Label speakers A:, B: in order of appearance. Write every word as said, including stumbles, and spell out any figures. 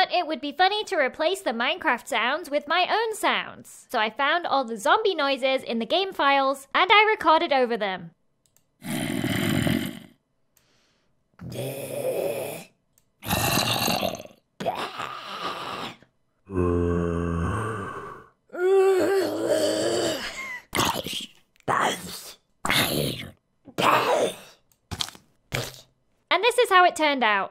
A: thought it would be funny to replace the Minecraft sounds with my own sounds. So I found all the zombie noises in the game files and I recorded over them. And this is how it turned out.